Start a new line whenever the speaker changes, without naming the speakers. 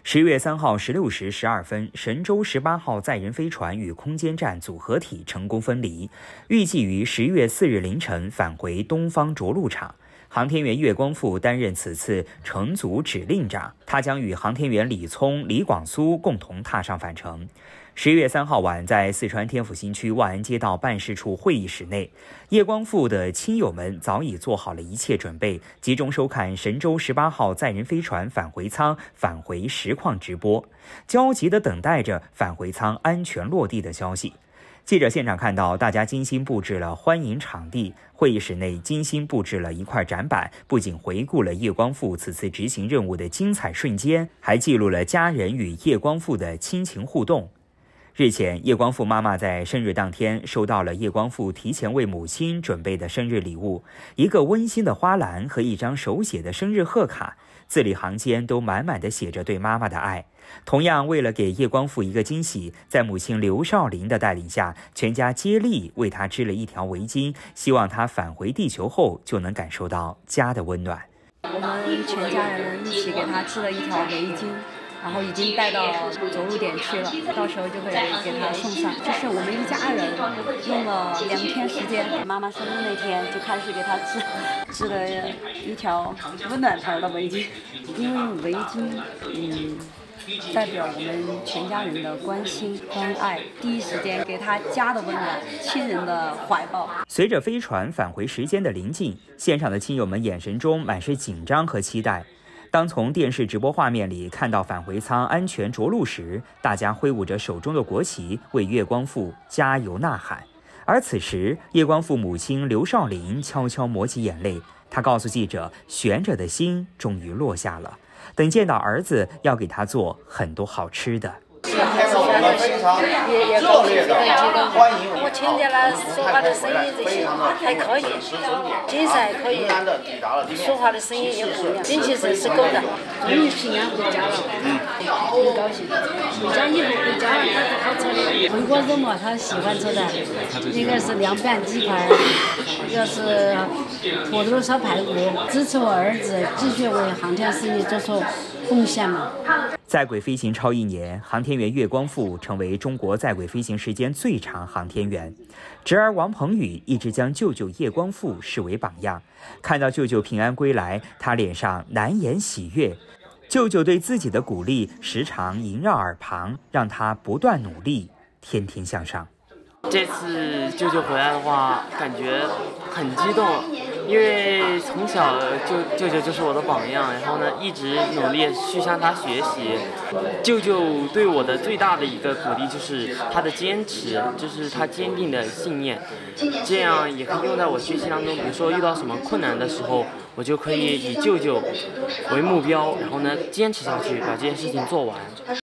10月3号16时12分，神舟18号载人飞船与空间站组合体成功分离，预计于11月4日凌晨返回东方着陆场。航天员岳光富担任此次乘组指令长，他将与航天员李聪、李广苏共同踏上返程。11月3号晚，在四川天府新区万安街道办事处会议室内，叶光富的亲友们早已做好了一切准备，集中收看神舟18号载人飞船返回舱返回实况直播，焦急地等待着返回舱安全落地的消息。记者现场看到，大家精心布置了欢迎场地，会议室内精心布置了一块展板，不仅回顾了叶光富此次执行任务的精彩瞬间，还记录了家人与叶光富的亲情互动。日前，叶光富妈妈在生日当天收到了叶光富提前为母亲准备的生日礼物，一个温馨的花篮和一张手写的生日贺卡，字里行间都满满的写着对妈妈的爱。同样，为了给叶光富一个惊喜，在母亲刘少林的带领下，全家接力为他织了一条围巾，希望他返回地球后就能感受到家的温暖。
我们全家人一起给他织了一条围巾，然后已经带到着陆点去了，到时候就会给他送上。就是我们一家人用了2天时间，妈妈生日那天就开始给他织了一条温暖头的围巾，因为围巾代表我们全家人的关心关爱，第一时间给他家的温暖，亲人的怀抱。
随着飞船返回时间的临近，现场的亲友们眼神中满是紧张和期待。当从电视直播画面里看到返回舱安全着陆时，大家挥舞着手中的国旗，为叶光富加油呐喊。而此时，叶光富母亲刘少林悄悄抹起眼泪，她告诉记者，悬着的心终于落下了。等见到儿子，要给他做很多好吃的。
我们非常热烈的欢迎我听见了说话的声音，这些还可以，精神还可以，说话的声音也不一样，精气神是够的。终于平安回家了，很高兴。回家以后回家了，他是好吃的。回锅肉嘛，他喜欢吃的，一个是凉拌鸡块，一个是土豆烧排骨，支持我儿子继续为航天事业做出贡献嘛。
在轨飞行超1年，航天员岳光富成为中国在轨飞行时间最长航天员。侄儿王鹏宇一直将舅舅叶光富视为榜样，看到舅舅平安归来，他脸上难言喜悦。舅舅对自己的鼓励时常萦绕耳旁，让他不断努力，天天向上。
这次舅舅回来的话，感觉很激动，因为从小舅舅就是我的榜样，然后呢一直努力去向他学习。舅舅对我的最大的一个鼓励就是他的坚持，就是他坚定的信念，这样也可以用在我学习当中。比如说遇到什么困难的时候，我就可以以舅舅为目标，然后呢坚持下去，把这件事情做完。